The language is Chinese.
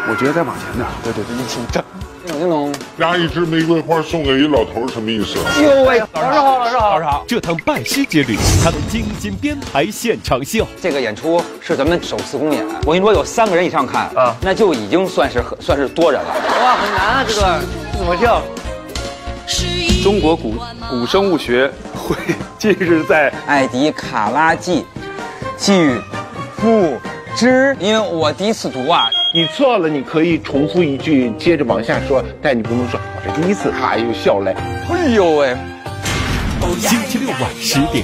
我觉得再往前点。对，你请站。叮咚。 拿一支玫瑰花送给一老头，什么意思？ 哟喂，老师好，老师好，老师好。 这趟拜师之旅，他们精心编排现场秀。 这个演出是咱们首次公演，我跟你说，有3个人以上看啊，那就已经算是多人了。哇，很难啊，这个怎么跳？中国古生物学会近日在艾迪卡拉季季复之，因为我第一次读啊。 你错了，你可以重复一句，接着往下说，但你不能说我这第一次，哈又笑嘞。 哎呦喂！ 星期六晚10点。